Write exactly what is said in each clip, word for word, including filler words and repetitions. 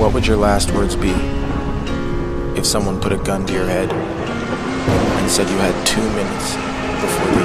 What would your last words be if someone put a gun to your head and said you had two minutes before they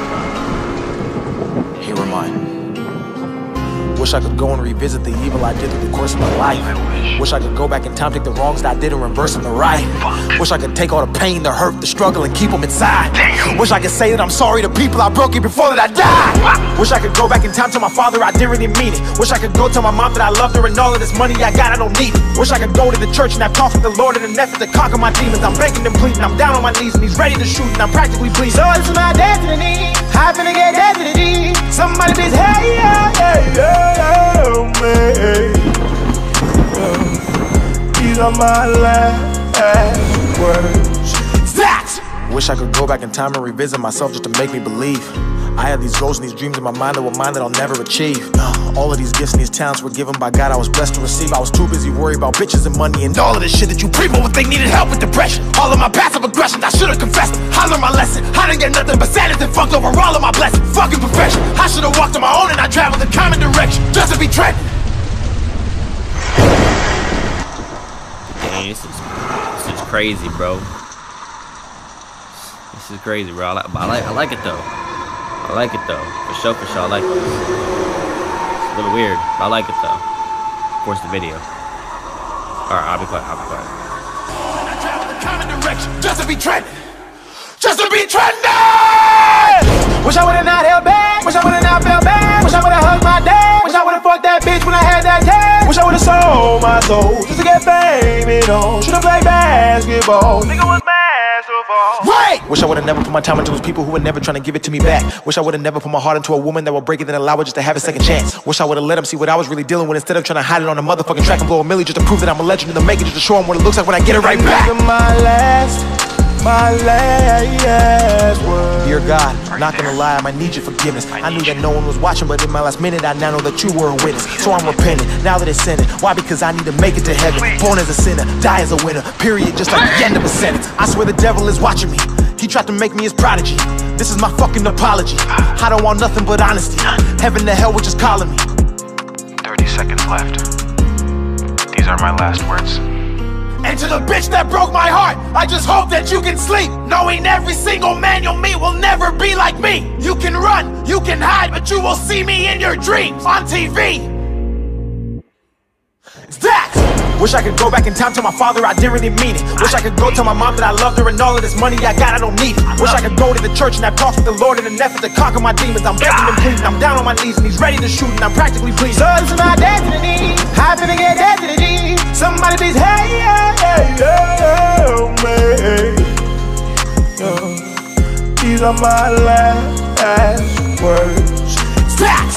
shoot? Here are mine. Wish I could go and revisit the evil I did through the course of my life. Wish I could go back in time, take the wrongs that I did and reverse them to right. Wish I could take all the pain, the hurt, the struggle and keep them inside. Wish I could say that I'm sorry to people I broke it before that I died. Wish I could go back in time, tell my father I didn't really mean it. Wish I could go tell my mom that I loved her and all of this money I got, I don't need it. Wish I could go to the church and have talked with the Lord in an effort to conquer my demons. I'm begging and pleading, I'm down on my knees and he's ready to shoot and I'm practically bleeding. So it's my destiny, I'm finna get destiny. Somebody please, hey, yeah, yeah, yeah, yeah. These are my last words. That! Wish I could go back in time and revisit myself just to make me believe. I had these goals and these dreams in my mind that were mine that I'll never achieve. uh, All of these gifts and these talents were given by God I was blessed to receive. I was too busy worried about bitches and money and all of this shit that you people would think needed help with depression. All of my passive aggression, I should've confessed. I learned my lesson, I didn't get nothing but sadness and fucked over all of my blessings. Fucking perfection, I should've walked on my own and I traveled in common direction just to be trapped. Dang, this is, this is crazy, bro. This is crazy, bro. I like, I like, I like it though. I like it though, for sure, for sure. I like this. It's a little weird, but I like it though. Of course, the video. All right, I'll be quiet. I'll be quiet. I travel in common direction just to be trending, just to be trending. Wish I would've not held back. Wish I would've not felt bad. Wish I would've hugged my dad. Wish I would've fucked that bitch when I had that tag. Wish I would've sold my soul just to get famous on. Should've played basketball. Nigga was basketball. Right. Wish I would've never put my time into those people who were never trying to give it to me back. Wish I would've never put my heart into a woman that will break it and allow it just to have a second chance. Wish I would've let him see what I was really dealing with instead of trying to hide it on a motherfucking track and blow a milli just to prove that I'm a legend and to make it just to show him what it looks like when I get it right back. My last, my last word. Dear God, not gonna lie, I might need your forgiveness. I knew that no one was watching, but in my last minute I now know that you were a witness. So I'm repenting, now that it's ended. Why? Because I need to make it to heaven. Born as a sinner, die as a winner. Period, just like the end of a sentence. I swear the devil is watching me. He tried to make me his prodigy. This is my fucking apology. I don't want nothing but honesty. Heaven to hell was just calling me. thirty seconds left. These are my last words. And to the bitch that broke my heart, I just hope that you can sleep, knowing every single man you'll meet will never be like me. You can run, you can hide, but you will see me in your dreams on T V. It's that! Wish I could go back in time, tell my father I didn't really mean it. Wish I could go tell my mom that I loved her and all of this money I got, I don't need it. Wish I could go to the church and have talked with the Lord in an effort to conquer my demons. I'm begging and pleading, I'm down on my knees and he's ready to shoot and I'm practically bleeding. So it's my destiny, I'm finna get destiny. Somebody please, hey, yeah, yeah, yeah, yeah. These are my last words. Facts!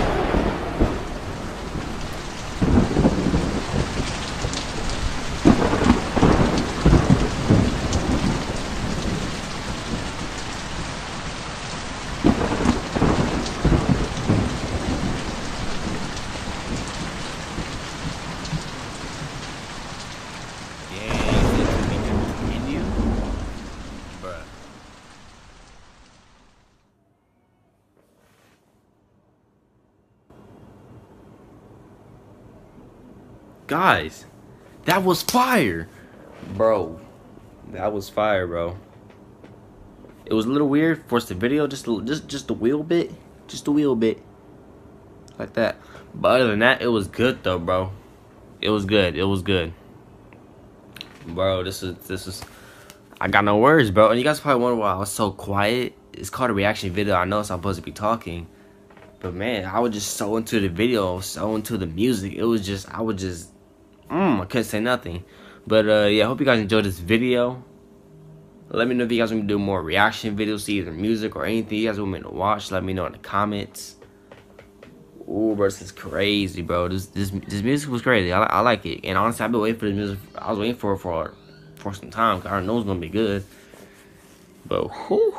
Guys, that was fire, bro. That was fire, bro. It was a little weird. Forced the video just, just, just a wheel bit, just a wheel bit, like that. But other than that, it was good though, bro. It was good. It was good, bro. This is, this is. I got no words, bro. And you guys probably wonder why I was so quiet. It's called a reaction video. I know it's not supposed to be talking, but man, I was just so into the video, so into the music. It was just, I was just. Mm, I couldn't say nothing. But uh, yeah, I hope you guys enjoyed this video. Let me know if you guys want me to do more reaction videos to either music or anything you guys want me to watch. Let me know in the comments. Ooh, bro, this is crazy, bro. This this this music was crazy. I, I like it. And honestly, I've been waiting for this music. I was waiting for it for for some time. Cause I know it's gonna be good. But whew,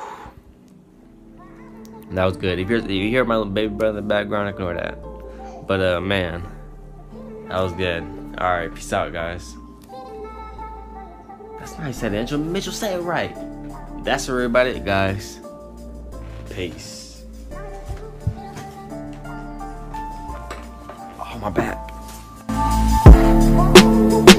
that was good. If you're if you hear my little baby brother in the background, ignore that. But uh, man, that was good. All right, peace out, guys. That's not how you said it, Mitchell. Mitchell, say it right. That's everybody, guys. Peace. Oh, my back. Woo!